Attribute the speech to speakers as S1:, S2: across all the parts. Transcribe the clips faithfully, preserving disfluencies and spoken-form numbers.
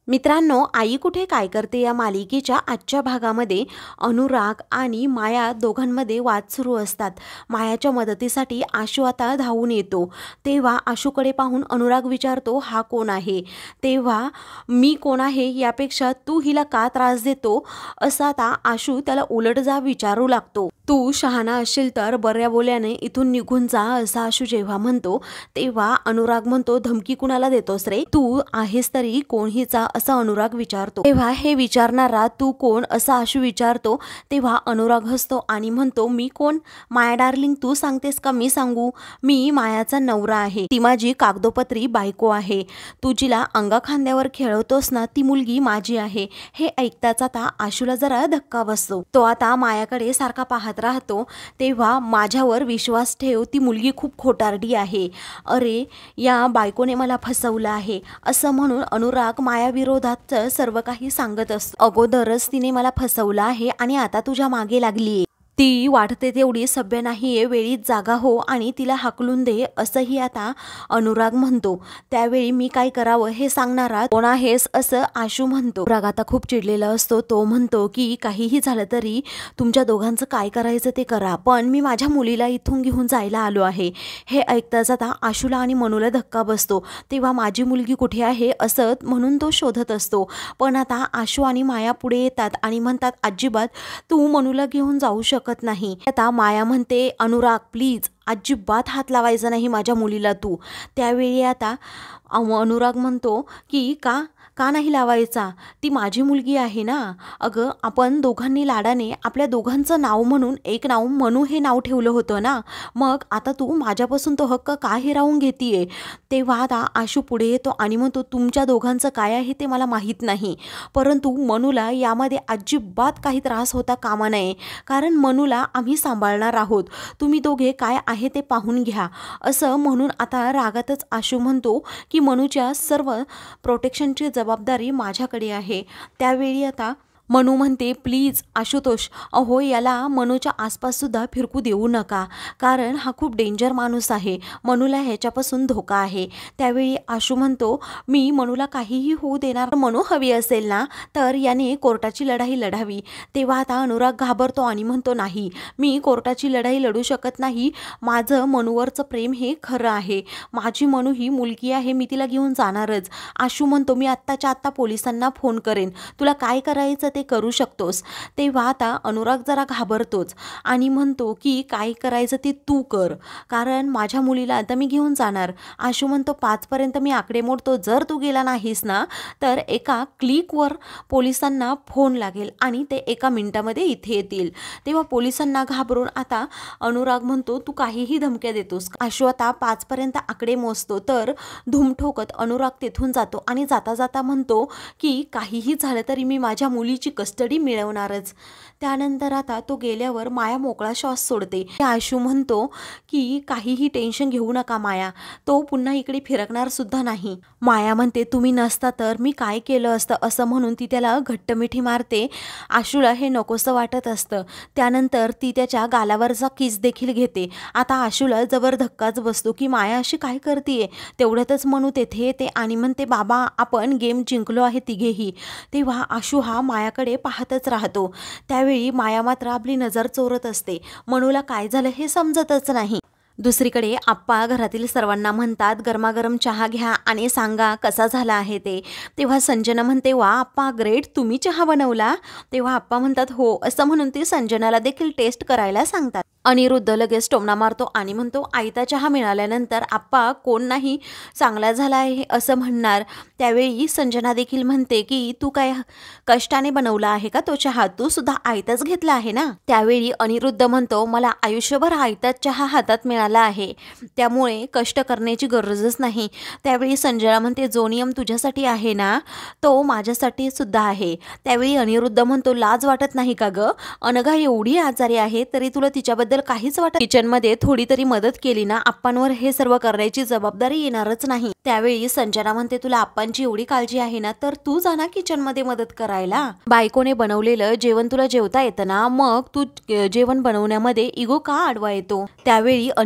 S1: मित्रांनो, आई कुठे काय करते या मालिकेच्या आजच्या भागामध्ये अनुराग आणि माया दोघांमध्ये वाद सुरू असतात। मायाच्या मदतीसाठी आशू आता धावून येतो, तेव्हा आशूकडे पाहून अनुराग विचारतो, हा कोण आहे? तेव्हा मी कोण आहे यापेक्षा तू हिला का त्रास देतो असा आता आशू त्याला उलट जा विचारू लागतो। तू शहाणा असशील तर बऱ्या बोल्याने इथून निघून जा असा आशू जेव्हा म्हणतो, तेव्हा अनुराग म्हणतो, धमकी कुणाला देतोस रे? तू आहेस तरी कोण हिचा असा अनुराग विचारतो। तेव्हा हे विचारणारा तू कोण असा आशू विचारतो, तेव्हा अनुराग हसतो आणि म्हणतो, मी कोण? माया डार्लिंग, तू सांगतेस का मी सांगू? मी मायाचा नवरा आहे, ती माझी कागदोपत्री बायको आहे। तू जिला अंगा खांद्यावर खेळवतोस ना, ती मुलगी माझी आहे। हे ऐकताच आता आशूला जरा धक्का बसतो। तो आता मायाकडे सारखा पाहत राहतो। तेव्हा माझ्यावर विश्वास ठेव, ती मुलगी खूप खोटारडी आहे। अरे, या बायकोने मला फसवलं आहे असं म्हणून अनुराग मायाविरोधात सर्व काही सांगत असतो। अगोदरच तिने मला फसवलं आहे आणि आता तुझ्या मागे लागलीये, ती वाटते तेवढी सभ्य नाहीये, वेळीच जागा हो आणि तिला हाकलून दे असंही आता अनुराग म्हणतो। त्यावेळी मी काय करावं हे सांगणारा कोण आहेस असं आशू म्हणतो। अनुराग आता खूप चिडलेला असतो। तो म्हणतो की काहीही झालं तरी तुमच्या दोघांचं काय करायचं ते करा, पण मी माझ्या मुलीला इथून घेऊन जायला आलो आहे। हे ऐकताच आता आशूला आणि मनूला धक्का बसतो। तेव्हा माझी मुलगी कुठे आहे असं म्हणून तो शोधत असतो, पण आता आशू आणि माया पुढे येतात आणि म्हणतात, अजिबात तू मनूला घेऊन जाऊ शकत नाही। आता माया म्हणते, अनुराग प्लीज अजिबात हात लावायचा नाही माझ्या मुलीला तू। त्यावेळी आता अनुराग म्हणतो की का का नाही लावायचा, ती माझी मुलगी आहे ना। अगं, आपण दोघांनी लाडाने आपल्या दोघांचं नाव म्हणून एक नाव मनू हे नाव ठेवलं होतं ना, मग आता तू माझ्यापासून तो हक्क का हिरावून घेतीये? तेव्हा आता आशू पुढे येतो आणि म्हणतो, तुमच्या दोघांचं काय आहे ते मला माहीत नाही, परंतु मनूला यामध्ये अजिबात काही त्रास होता कामा नये, कारण मनूला आम्ही सांभाळणार आहोत। तुम्ही दोघे काय आहे ते पाहून घ्या असं म्हणून आता रागातच आशू म्हणतो की मनूच्या सर्व प्रोटेक्शनची जबाबदारी माझ्याकडे आहे। त्यावेळी आता मनू म्हणते, प्लीज आशुतोष, अहो याला मनूच्या आसपास सुद्धा फिरकू देऊ नका, कारण हा खूप डेंजर माणूस आहे, मनूला ह्याच्यापासून धोका आहे। त्यावेळी आशू म्हणतो, मी मनूला काहीही होऊ देणार, मनू हवी असेल ना तर याने कोर्टाची लढाई लढावी। तेव्हा आता अनुराग घाबरतो आणि म्हणतो, नाही, मी कोर्टाची लढाई लढू शकत नाही, माझं मनूवरचं प्रेम हे खरं आहे, माझी मनू ही मुलगी आहे, मी तिला घेऊन जाणारच। आशू म्हणतो, मी आत्ताच्या आत्ता पोलिसांना फोन करेन, तुला काय करायचं ते करू शकतोस। तेव्हा आता अनुराग जरा घाबरतोच आणि म्हणतो की काय करायचं ते तू कर, कारण माझ्या मुलीला आता मी घेऊन जाणार। आशू म्हणतो, पाच पर्यंत मी आकडे मोडतो, जर तू गेला नाहीस ना तर एका क्लिकवर पोलिसांना फोन लागेल आणि ते एका मिनिटामध्ये इथे येतील। तेव्हा पोलिसांना घाबरून आता अनुराग म्हणतो, तू काहीही धमक्या देतोस? आशू आता पाच पर्यंत आकडे मोजतो तर धूम ठोकत अनुराग तेथून जातो आणि जाता जाता म्हणतो की काहीही झालं तरी मी माझ्या मुलीची कस्टडी मिळवणारच। त्यानंतर आता तो गेल्यावर माया मोकळा श्वास सोडते। आशू म्हणतो की काहीही टेन्शन घेऊ नका माया, तो पुन्हा इकडे फिरकणार सुद्धा नाही। माया म्हणते, तुम्ही नसता तर मी काय केलं असतं असं म्हणून ती त्याला घट्ट मिठी मारते। आशूला हे नकोसं वाटत असतं। त्यानंतर ती त्याच्या गालावरचा किस देखील घेते। आता आशूला जबर धक्काच बसतो की माया अशी काय करतीये। तेवढ्यातच मनू तेथे येते आणि म्हणते, बाबा आपण गेम जिंकलो आहे तिघेही। तेव्हा आशू हा मायाकडे पाहतच राहतो। त्यावेळी माया मात्र आपली नजर चोरत असते, मनूला काय झालं हे समजतच नाही। दुसरीकडे आप्पा घरातील सर्वांना म्हणतात, गरमागरम चहा घ्या आणि सांगा कसा झाला आहे ते। तेव्हा संजना म्हणते, वा आप्पा ग्रेट, तुम्ही चहा बनवला? तेव्हा आप्पा म्हणतात, हो असं म्हणून ते संजनाला देखील टेस्ट करायला सांगतात। अनिरुद्ध लगेच टोमणा मारतो आणि म्हणतो, आयता चहा मिळाल्यानंतर आप्पा कोण नाही चांगला झाला आहे असं म्हणणार। त्यावेळी संजना देखील म्हणते की तू काय कष्टाने बनवला आहे का तो चहा, तू सुद्धा आयताच घेतला आहे ना? त्यावेळी अनिरुद्ध म्हणतो, मला आयुष्यभर आयताच चहा हातात मिळाला आहे, त्यामुळे कष्ट करण्याची गरजच नाही। त्यावेळी संजना म्हणते, जो नियम तुझ्यासाठी आहे ना तो माझ्यासाठी सुद्धा आहे। त्यावेळी अनिरुद्ध म्हणतो, लाज वाटत नाही का ग? अनघा एवढी आजारी आहे तरी तुला तिच्याबद्दल काहीच वाटत? किचन मध्ये थोडी तरी मदत केली ना, आप्पांवर हे सर्व करण्याची जबाबदारी येणारच नाही। त्यावेळी संजना म्हणते, तुला आप्पांची एवढी काळजी आहे ना तर तू जा ना किचन मध्ये मदत करायला, बायकोने बनवलेलं जेवण तुला जेवता येतं ना, मग तू जेवण बनवण्यामध्ये इगो का आडवा येतो? त्यावेळी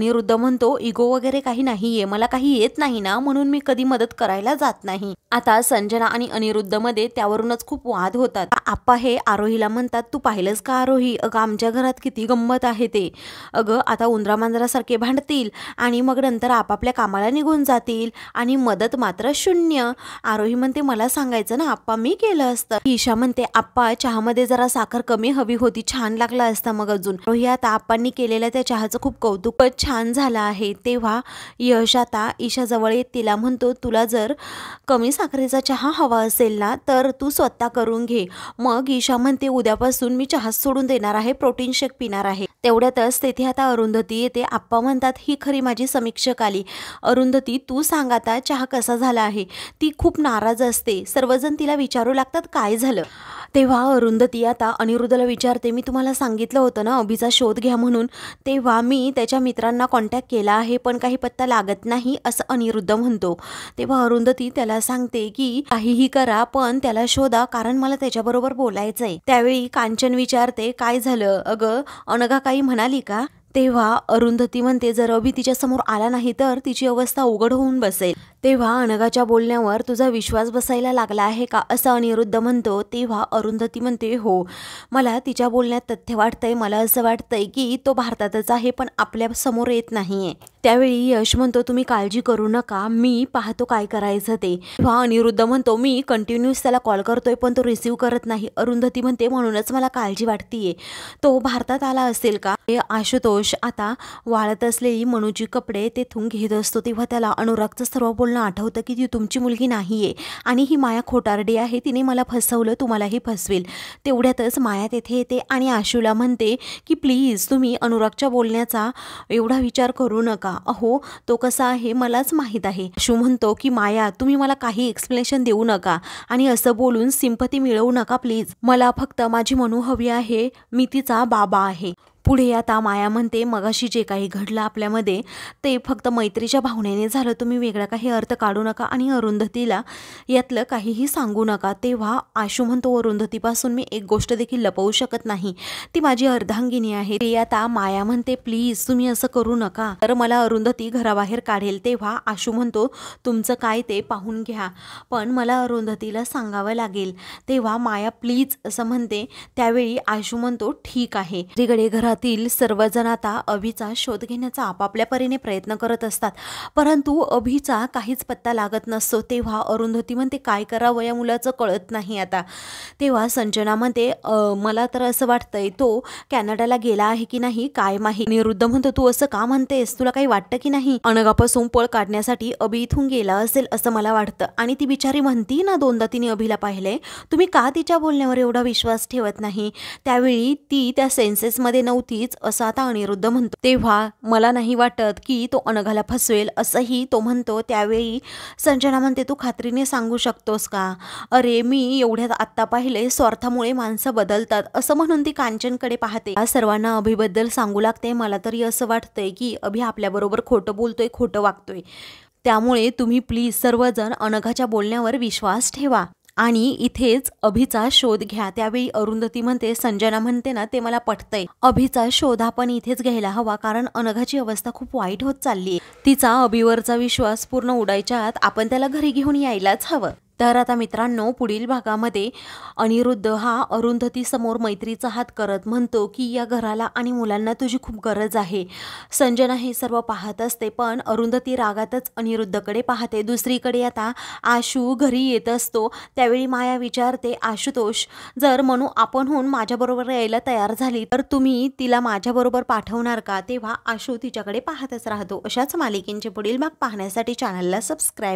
S1: अनिरुद्ध म्हणतो इगो वगैरे काही नाहीये, मला काही येत नाही ना म्हणून मी कधी मदत करायला जात नाही. आता संजना आणि अनिरुद्ध मध्ये त्यावरूनच खूप वाद होतात. आप्पा हे आरोहीला म्हणतात तू पाहिलंस का आरोही, अगं आमच्या घरात किती गंमत आहे ते, अगं आता उंदरा मांजरासारखे भांडतील आणि मग नंतर आपापल्या कामाला निघून जातील आणि मदत मात्र शून्य. आरोही म्हणते मला सांगायचं ना आप्पा, मी केलं असतं. ईशा म्हणते आप्पा चहामध्ये जरा साखर कमी हवी होती, छान लागला असता मग अजून. आरोही आता आप्पांनी केलेल्या त्या चहाचं खूप कौतुक छान झालं आहे. तेव्हा यश आता ईशा जवळ येत तिला म्हणतो तुला जर कमी साखरेचा चहा हवा असेल ना तर तू स्वतः करून घे. मग ईशा म्हणते उद्यापासून मी चहा सोडून देणार आहे, प्रोटीन शेक पिणार आहे. तेवढ्यातच तेथे आता अरुंधती येते. आप्पा म्हणतात ही खरी माझी समीक्षक आली. अरुंधती तू सांग आता चहा कसा झाला आहे. ती खूप नाराज असते, सर्वजण तिला विचारू लागतात काय झालं. तेव्हा अरुंधती आता अनिरुद्धला विचारते मी तुम्हाला सांगितलं होतं ना अभिचा शोध घ्या म्हणून, तेव्हा मी त्याच्या मित्रांना कॉन्टॅक्ट केला आहे पण काही पत्ता लागत नाही असं अनिरुद्ध म्हणतो. तेव्हा अरुंधती त्याला सांगते की काहीही करा पण त्याला शोधा कारण मला त्याच्याबरोबर बोलायचंय. त्यावेळी कांचन विचारते काय झालं अगं, अनघा काही म्हणाली का. तेव्हा अरुंधती म्हणते जर अभि तिच्या समोर आला नाही तर तिची अवस्था उघड होऊन बसेल. तेव्हा अनघाच्या बोलण्यावर तुझा विश्वास बसायला लागला आहे का असं अनिरुद्ध म्हणतो. तेव्हा अरुंधती म्हणते हो, मला तिच्या बोलण्यात तथ्य वाटतंय, मला असं वाटतंय की तो भारतातच आहे पण आपल्या समोर येत नाहीये. त्यावेळी यश म्हणतो तुम्ही काळजी करू नका, मी पाहतो काय करायचं ते. तेव्हा अनिरुद्ध म्हणतो मी कंटिन्यूस त्याला कॉल करतोय पण तो रिसीव्ह करत नाही. अरुंधती म्हणते म्हणूनच मला काळजी वाटतीये, तो भारतात आला असेल का. आशुतोष आता वाळत असलेली मनूची कपडे तेथून घेत असतो. तेव्हा त्याला अनुरागचं सर्व बोलणं आठवतं की ती तुमची मुलगी नाहीये आणि ही माया खोटारडी आहे, तिने मला फसवलं, तुम्हालाही फसवेल. तेवढ्यातच माया तेथे येते आणि आशूला म्हणते की प्लीज तुम्ही अनुरागच्या बोलण्याचा एवढा विचार करू नका, अहो तो कसा आहे मलाच माहीत आहे. आशू म्हणतो की माया तुम्ही मला काही एक्सप्लेनेशन देऊ नका आणि असं बोलून सिंपती मिळवू नका प्लीज, मला फक्त माझी मनू हवी आहे, मी तिचा बाबा आहे. पुढे आता माया म्हणते मगाशी जे काही घडलं आपल्यामध्ये ते फक्त मैत्रीच्या भावनेने झालं, तुम्ही वेगळा काही अर्थ काढू नका आणि अरुंधतीला यातलं काहीही सांगू नका. तेव्हा आशू म्हणतो अरुंधतीपासून मी एक गोष्ट देखील लपवू शकत नाही, ती माझी अर्धांगिनी आहे. ते आता माया म्हणते प्लीज तुम्ही असं करू नका तर मला अरुंधती घराबाहेर काढेल. तेव्हा आशू म्हणतो तुमचं काय ते पाहून घ्या पण मला अरुंधतीला सांगावं लागेल. तेव्हा माया प्लीज असं म्हणते. त्यावेळी आशू म्हणतो ठीक आहे. तिकडे घरात सर्वजण आता अभिचा शोध घेण्याचा आपापल्या परीने प्रयत्न करत असतात परंतु अभिचा काहीच पत्ता लागत नसतो. तेव्हा अरुंधती म्हणते काय करावं या मुलाचं कळत नाही आता. तेव्हा संजना म्हणते मला तर असं वाटतंय तो कॅनडाला गेला आहे की नाही काय माहिती. अनिरुद्ध म्हणतो तू असं का म्हणतेस, तुला काही वाटतं की नाही अनघापासून पळ काढण्यासाठी अभि इथून गेला असेल असं मला वाटतं आणि ती बिचारी म्हणती ना दोनदा तिने अभिला पाहिले, तुम्ही का तिच्या बोलण्यावर एवढा विश्वास ठेवत नाही. त्यावेळी ती त्या सेन्सेसमध्ये नव्हती तीच असं आता अनिरुद्ध म्हणतो. तेव्हा मला नाही वाटत की तो अनघाला फसवेल असंही तो म्हणतो. त्यावेळी संजना म्हणते तू खात्रीने सांगू शकतोस का, अरे मी एवढ्यात आत्ता पाहिले स्वार्थामुळे माणसं बदलतात असं म्हणून ती कांचनकडे पाहते. सर्वांना अभिबद्दल सांगू लागते. मला तरी असं वाटतंय की अभि आपल्याबरोबर खोटं बोलतोय, खोटं वागतोय, त्यामुळे तुम्ही प्लीज सर्वजण अनघाच्या बोलण्यावर विश्वास ठेवा आणि इथेच अभिचा शोध घ्या. त्यावेळी अरुंधती म्हणते संजना म्हणते ना ते मला पटतंय, अभिचा शोध आपण इथेच घ्यायला हवा कारण अनघाची अवस्था खूप वाईट होत चालली आहे, तिचा अभिवरचा विश्वास पूर्ण उडायच्या आत आपण त्याला घरी घेऊन यायलाच हवं. तर आता मित्रांनो पुढील भागामध्ये अनिरुद्ध हा अरुंधती समोर मैत्रीचा हात करत म्हणतो की या घराला आणि मुलांना तुझी खूप गरज आहे. संजना हे सर्व पाहत असते पण अरुंधती रागातच अनिरुद्धकडे पाहते. दुसरीकडे आता आशू घरी येत असतो. त्यावेळी माया विचारते आशुतोष जर मनू आपणहून माझ्याबरोबर यायला तयार झाली तर तुम्ही तिला माझ्याबरोबर पाठवणार का. तेव्हा आशू तिच्याकडे पाहतच राहतो. अशाच मालिकेंचे पुढील भाग पाहण्यासाठी चॅनलला सबस्क्राईब